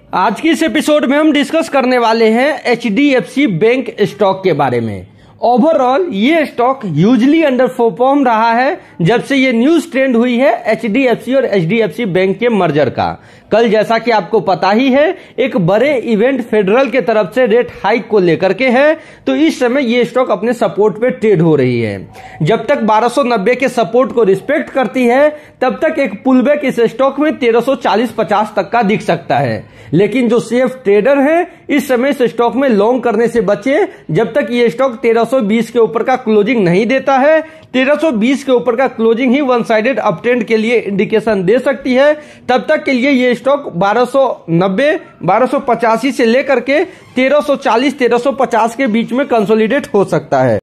आज की इस एपिसोड में हम डिस्कस करने वाले हैं एचडीएफसी बैंक स्टॉक के बारे में। ओवरऑल ये स्टॉक ह्यूजली अंडर परफॉर्म रहा है जब से ये न्यूज ट्रेंड हुई है एचडीएफसी और एचडीएफसी बैंक के मर्जर का। कल जैसा कि आपको पता ही है एक बड़े इवेंट फेडरल के तरफ से रेट हाइक को लेकर के है, तो इस समय ये स्टॉक अपने सपोर्ट पे ट्रेड हो रही है। जब तक 1290 के सपोर्ट को रिस्पेक्ट करती है तब तक एक पुलबैक इस स्टॉक में 1340-50 तक का दिख सकता है। लेकिन जो सेफ ट्रेडर है इस समय इस स्टॉक में लॉन्ग करने से बचे जब तक ये स्टॉक 1320 के ऊपर का क्लोजिंग नहीं देता है। 1320 के ऊपर का क्लोजिंग ही वन साइडेड अपट्रेंड के लिए इंडिकेशन दे सकती है। तब तक के लिए ये स्टॉक 1290, 1285 से लेकर के 1340, 1350 के बीच में कंसोलिडेट हो सकता है।